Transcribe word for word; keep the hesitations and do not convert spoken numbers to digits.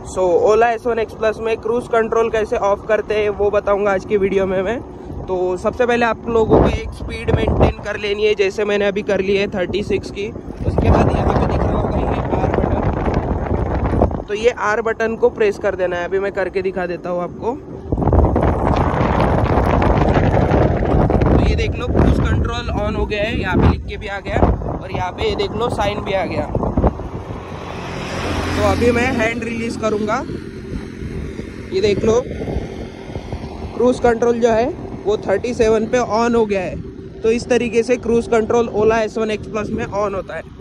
सो Ola S one X plus में cruise control कैसे off करते हैं वो बताऊंगा आज की वीडियो में मैं। तो सबसे पहले आप लोगों को एक स्पीड मेंटेन कर लेनी है, जैसे मैंने अभी कर ली है थर्टी सिक्स की। उसके बाद यहाँ पे दिख रहा होगा ये आर बटन, तो ये आर बटन को प्रेस कर देना है। अभी मैं करके दिखा देता हूँ आपको। तो ये देख लो क्रूज कंट्रोल ऑन हो गया है, यहाँ पे लिख के भी आ गया और यहाँ पे ये देख लो साइन भी आ गया। तो अभी मैं हैंड रिलीज करूंगा, ये देख लो क्रूज कंट्रोल जो है वो थर्टी सेवन पे ऑन हो गया है। तो इस तरीके से cruise control Ola S one X plus में ऑन होता है।